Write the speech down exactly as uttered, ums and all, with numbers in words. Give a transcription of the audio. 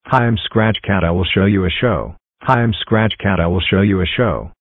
Hi, I'm Scratch Cat. I will show you a show. Hi, I'm Scratch Cat. I will show you a show.